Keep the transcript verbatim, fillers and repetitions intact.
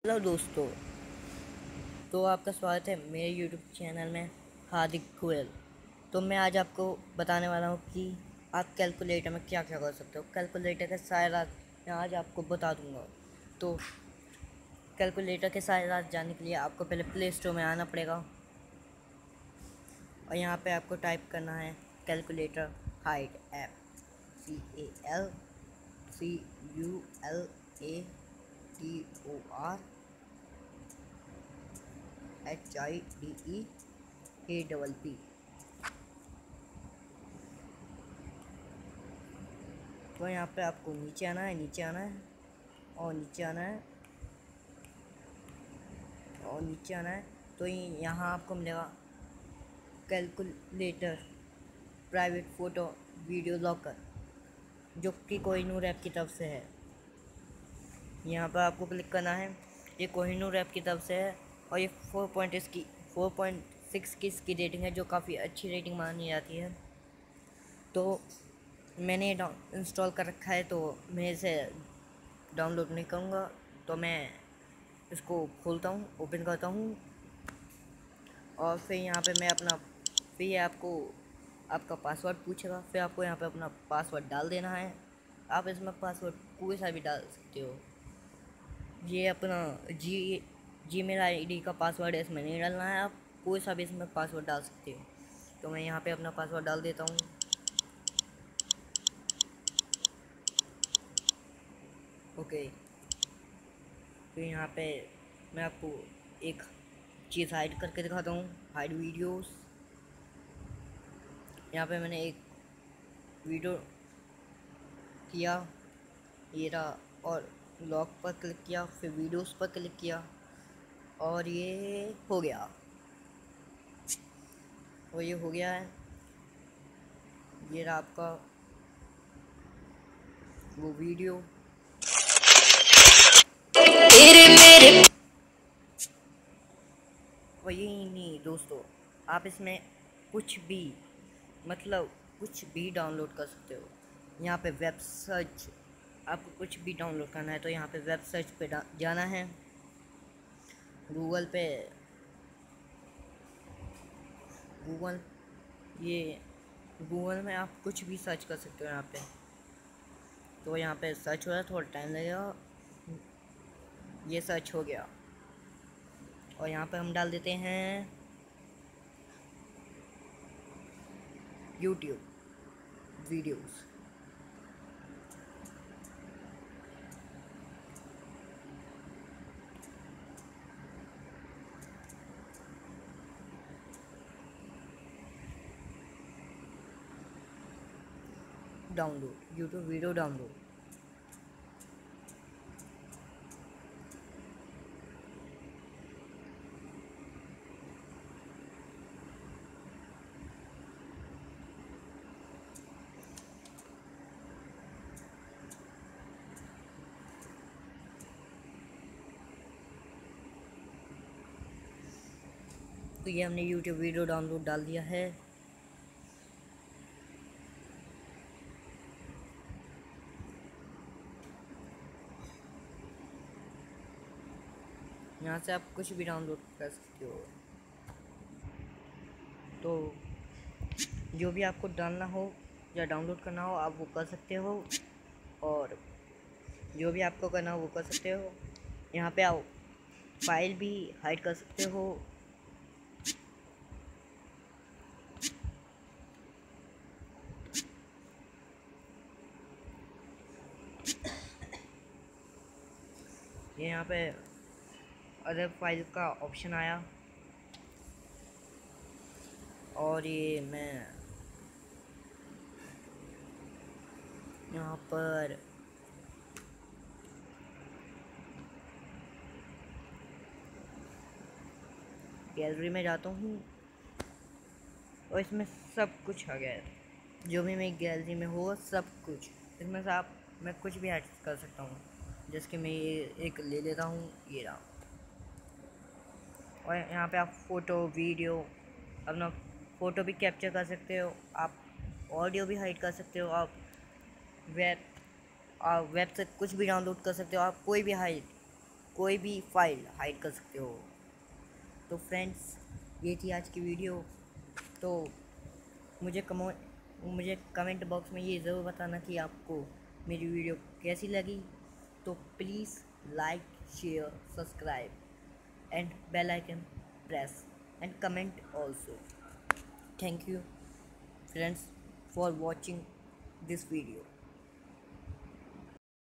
Hello दोस्तों। तो आपका स्वागत है मेरे यूट्यूब चैनल में हार्दिक गोयल। तो मैं आज आपको बताने वाला हूँ कि आप कैलकुलेटर में क्या क्या कर सकते हो। कैलकुलेटर के सारे राज मैं आज आपको बता दूँगा। तो कैलकुलेटर के सारे राज जानने के लिए आपको पहले प्ले स्टोर में आना पड़ेगा और यहाँ पे आपको टाइप करना है calculator hide app, C A L C U L A T O R H I D E A double P. तो यहाँ पे आपको नीचे आना है नीचे आना है और नीचे आना है और नीचे आना है तो यहाँ आपको मिलेगा calculator private photo video locker, जो कि कोहिनूर ऐप की तरफ से है। यहाँ पर आपको क्लिक करना है। ये कोहिनूर ऐप की तरफ से है और ये फोर पॉइंट इसकी फोर पॉइंट सिक्स की इसकी रेटिंग है, जो काफ़ी अच्छी रेटिंग मानी जाती है। तो मैंने इंस्टॉल कर रखा है, तो मैं इसे डाउनलोड नहीं करूँगा। तो मैं इसको खोलता हूँ, ओपन करता हूँ और फिर यहाँ पे मैं अपना फिर ये आपको आपका पासवर्ड पूछेगा। फिर आपको यहाँ पे अपना पासवर्ड डाल देना है। आप इसमें पासवर्ड कोई सा भी डाल सकते हो। ये अपना G Gmail I D का पासवर्ड है, इसमें नहीं डालना है। आप कोई सा भी इसमें पासवर्ड डाल सकते हो। तो मैं यहाँ पे अपना पासवर्ड डाल देता हूँ। ओके, तो यहाँ पे मैं आपको एक चीज़ हाइड करके दिखाता हूँ, हाइड वीडियोस। यहाँ पे मैंने एक वीडियो किया, ये रहा, और लॉक पर क्लिक किया, फिर वीडियोस पर क्लिक किया और ये हो गया और ये हो गया है। ये रहा आपका वो वीडियो। और यही नहीं दोस्तों, आप इसमें कुछ भी मतलब कुछ भी डाउनलोड कर सकते हो। यहाँ पे वेब सर्च, आपको कुछ भी डाउनलोड करना है तो यहाँ पे वेब सर्च पे जाना है। गूगल पे गूगल ये गूगल में आप कुछ भी सर्च कर सकते हो यहाँ पे। तो यहाँ पे सर्च हो रहा है, थोड़ा टाइम लगेगा। ये सर्च हो गया और यहाँ पे हम डाल देते हैं YouTube videos. Download YouTube video download. तो ये हमने यूट्यूब वीडियो डाउनलोड डाल दिया है। यहाँ से आप कुछ भी डाउनलोड कर सकते हो। तो जो भी आपको डालना हो या डाउनलोड करना हो आप वो कर सकते हो, और जो भी आपको करना हो वो कर सकते हो। यहाँ पे आओ, फाइल भी हाइड कर सकते हो। ये यहाँ पे अदर फाइल का ऑप्शन आया और ये मैं यहाँ पर गैलरी में जाता हूँ और इसमें सब कुछ आ गया है। जो भी मेरी गैलरी में हो सब कुछ इसमें से आप मैं कुछ भी ऐड कर सकता हूँ। जैसे कि मैं ये एक ले लेता हूँ, ये रहा। और यहाँ पे आप फ़ोटो वीडियो अपना फ़ोटो भी कैप्चर कर सकते हो, आप ऑडियो भी हाइड कर सकते हो, आप वेब आप वेब से कुछ भी डाउनलोड कर सकते हो, आप कोई भी हाइड कोई भी फाइल हाइड कर सकते हो। तो फ्रेंड्स, ये थी आज की वीडियो। तो मुझे कमो मुझे कमेंट बॉक्स में ये ज़रूर बताना कि आपको मेरी वीडियो कैसी लगी। तो please like, share, subscribe and bell icon press and comment also. Thank you friends for watching this video.